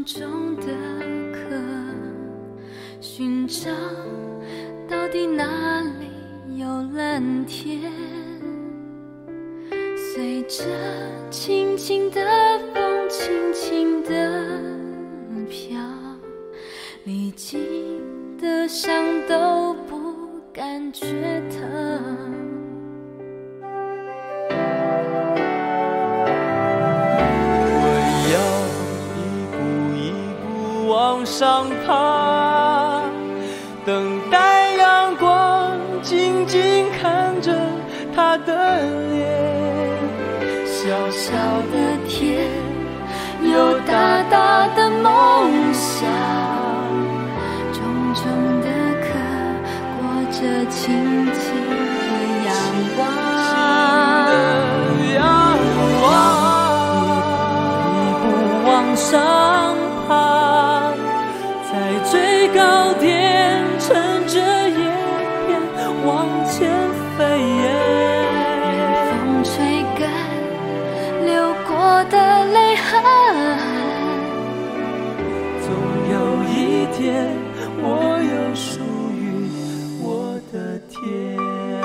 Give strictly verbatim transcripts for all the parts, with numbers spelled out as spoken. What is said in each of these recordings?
重重的壳，寻找到底哪里有蓝天。随着轻轻的风，轻轻的飘，历经的伤都不感觉疼。 我要一步一步往上爬，等待阳光，静静看着他的脸。 小小的天，有大大的梦想，重重的壳，裹着轻轻的阳光。 阳光，一步往上爬，在最高点，乘着叶片往前飞耶。 风吹干流过的泪痕， 总有一天，我有属于我的天。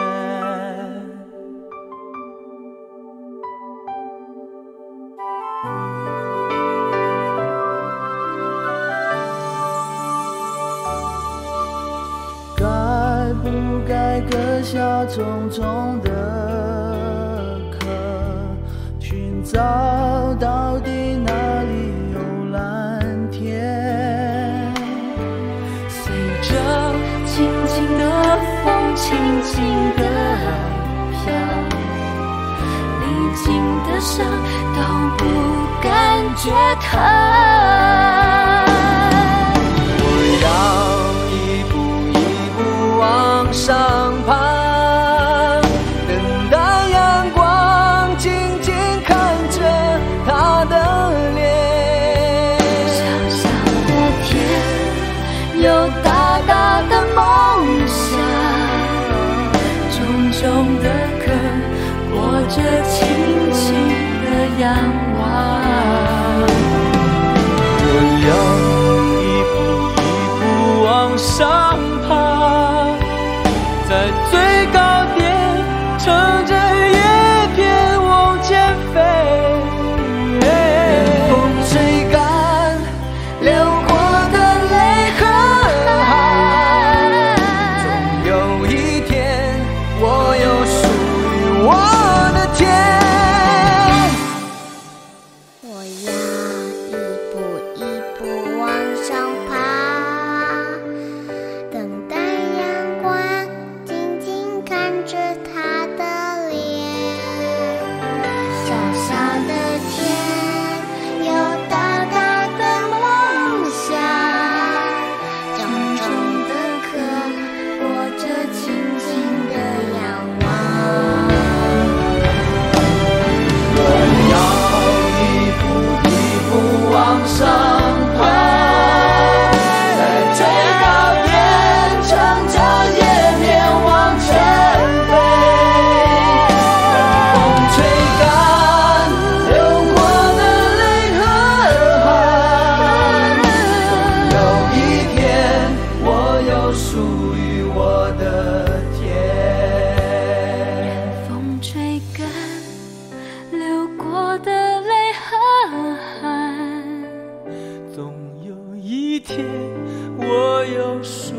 该不该割下重重的壳，寻找到底哪里有蓝天？ 随着轻轻的风，轻轻的飘，历经的伤都不感觉疼。 我要一步一步往上爬，等待阳光，静静看着他的脸。 小小的天，有大大的梦想，重重的壳，裹着轻轻的阳光。 我要一步一步往上爬，在最高点，乘着叶片往前飞。风吹干流过的泪和汗，总有一天，我有属于我的天。 我要一步一步往上爬，等待阳光，静静看着他的脸。小小的天，有大大的梦想，重重的壳，裹着轻轻的阳光。 我要一步一步往上爬，在最高点，乘着叶片往前飞。风吹干流过的泪和汗，总有一天，我有属于我的天。 风吹干流过的泪和汗， 总有一天，我有属